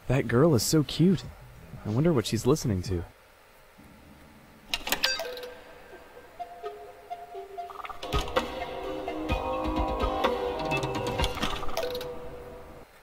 That girl is so cute. I wonder what she's listening to.